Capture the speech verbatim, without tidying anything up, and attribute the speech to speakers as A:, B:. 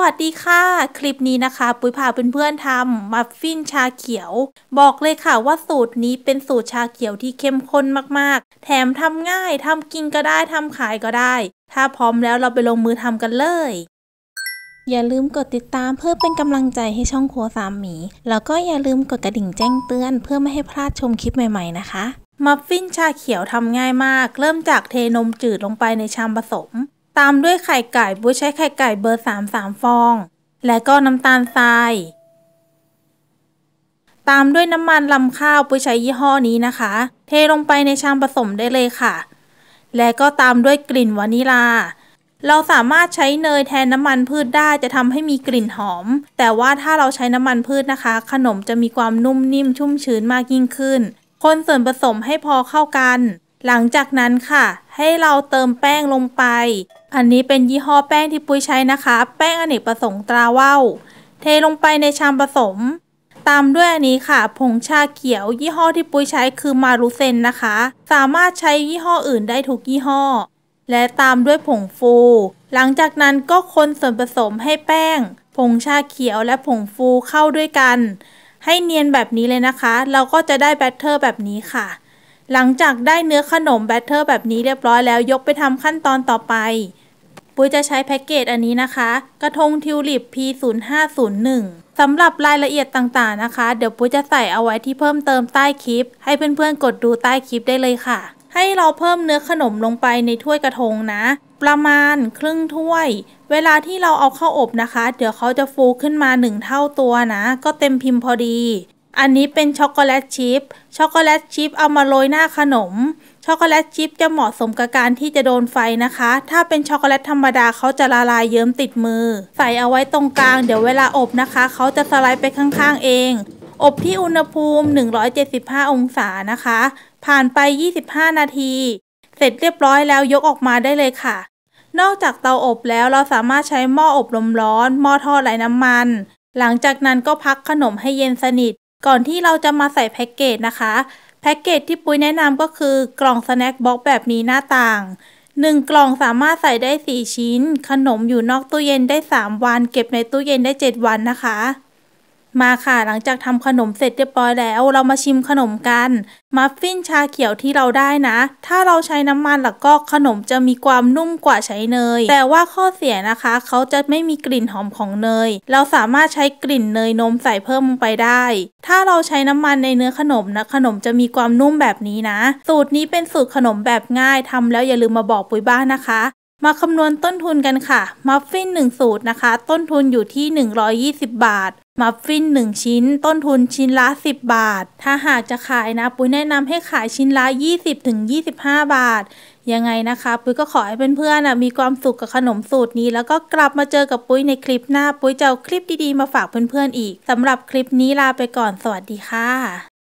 A: วัสดีค่ะคลิปนี้นะคะปุ้ยพาเพื่อนๆทำมัฟฟินชาเขียวบอกเลยค่ะว่าสูตรนี้เป็นสูตรชาเขียวที่เข้มข้นมากๆแถมทำง่ายทำกินก็ได้ทำขายก็ได้ถ้าพร้อมแล้วเราไปลงมือทำกันเลยอย่าลืมกดติดตามเพื่อเป็นกำลังใจให้ช่องครัวสามหมีแล้วก็อย่าลืมกดกระดิ่งแจ้งเตือนเพื่อไม่ให้พลาดชมคลิปใหม่ๆนะคะมัฟฟินชาเขียวทำง่ายมากเริ่มจากเทนมจืดลงไปในชามผสมตามด้วยไข่ไก่ปุ้ยใช้ไข่ไก่เบอร์สามสามฟองและก็น้ำตาลทรายตามด้วยน้ำมันลำข้าวปุ้ยใช้ยี่ห้อนี้นะคะเทลงไปในชามผสมได้เลยค่ะและก็ตามด้วยกลิ่นวานิลาเราสามารถใช้เนยแทนน้ำมันพืชได้จะทำให้มีกลิ่นหอมแต่ว่าถ้าเราใช้น้ำมันพืชนะคะขนมจะมีความนุ่มนิ่มชุ่มชื้นมากยิ่งขึ้นคนส่วนผสมให้พอเข้ากันหลังจากนั้นค่ะให้เราเติมแป้งลงไปอันนี้เป็นยี่ห้อแป้งที่ปุ้ยใช้นะคะแป้งอเนกประสงค์ตราว่าวเทลงไปในชามผสมตามด้วยอันนี้ค่ะผงชาเขียวยี่ห้อที่ปุ้ยใช้คือมารุเซนนะคะสามารถใช้ยี่ห้ออื่นได้ทุกยี่ห้อและตามด้วยผงฟูหลังจากนั้นก็คนส่วนผสมให้แป้งผงชาเขียวและผงฟูเข้าด้วยกันให้เนียนแบบนี้เลยนะคะเราก็จะได้แบตเตอร์แบบนี้ค่ะหลังจากได้เนื้อขนมแบตเตอร์แบบนี้เรียบร้อยแล้วยกไปทำขั้นตอนต่อไปปุ้ยจะใช้แพ็กเกจอันนี้นะคะกระทงทิวลิป พี ศูนย์ห้าศูนย์หนึ่ง สำหรับรายละเอียดต่างๆนะคะเดี๋ยวปุ้ยจะใส่เอาไว้ที่เพิ่มเติมใต้คลิปให้เพื่อนๆกดดูใต้คลิปได้เลยค่ะให้เราเพิ่มเนื้อขนมลงไปในถ้วยกระทงนะประมาณครึ่งถ้วยเวลาที่เราเอาเข้าอบนะคะเดี๋ยวเขาจะฟูขึ้นมาหนึ่งเท่าตัวนะก็เต็มพิมพ์พอดีอันนี้เป็นช็อกโกแลตชิพช็อกโกแลตชิพเอามาโรยหน้าขนมช็อกโกแลตชิพจะเหมาะสมกับการที่จะโดนไฟนะคะถ้าเป็นช็อกโกแลตธรรมดาเขาจะละลายเยิ้มติดมือใส่เอาไว้ตรงกลางเดี๋ยวเวลาอบนะคะเขาจะสไลด์ไปข้างๆเองอบที่อุณหภูมิหนึ่งร้อยเจ็ดสิบห้าองศานะคะผ่านไปยี่สิบห้านาทีเสร็จเรียบร้อยแล้วยกออกมาได้เลยค่ะนอกจากเตาอบแล้วเราสามารถใช้หม้ออบลมร้อนหม้อทอดไร้น้ำมันหลังจากนั้นก็พักขนมให้เย็นสนิทก่อนที่เราจะมาใส่แพ็กเกจนะคะแพ็กเกจที่ปุ้ยแนะนำก็คือกล่องสแน็คบ็อกซ์แบบนี้หน้าต่างหนึ่งกล่องสามารถใส่ได้สี่ชิ้นขนมอยู่นอกตู้เย็นได้สามวันเก็บในตู้เย็นได้เจ็ดวันนะคะมาค่ะหลังจากทำขนมเสร็จเรียบร้อยแล้วเรามาชิมขนมกันมัฟฟินชาเขียวที่เราได้นะถ้าเราใช้น้ำมันแล้วก็ขนมจะมีความนุ่มกว่าใช้เนยแต่ว่าข้อเสียนะคะเขาจะไม่มีกลิ่นหอมของเนยเราสามารถใช้กลิ่นเนยนมใส่เพิ่มลงไปได้ถ้าเราใช้น้ำมันในเนื้อขนมนะขนมจะมีความนุ่มแบบนี้นะสูตรนี้เป็นสูตรขนมแบบง่ายทำแล้วอย่าลืมมาบอกปุ้ยบ้างนะคะมาคำนวณต้นทุนกันค่ะมัฟฟินหนึ่งสูตรนะคะต้นทุนอยู่ที่หนึ่งร้อยยี่สิบบาทมัฟฟินหนึ่งชิ้นต้นทุนชิ้นละสิบบาทถ้าหากจะขายนะปุ้ยแนะนำให้ขายชิ้นละยี่สิบถึงยี่สิบห้าบาทยังไงนะคะปุ้ยก็ขอให้เพื่อนๆนะมีความสุขกับขนมสูตรนี้แล้วก็กลับมาเจอกับปุ้ยในคลิปหน้าปุ้ยจะเอาคลิปดีๆมาฝากเพื่อนๆอีกสำหรับคลิปนี้ลาไปก่อนสวัสดีค่ะ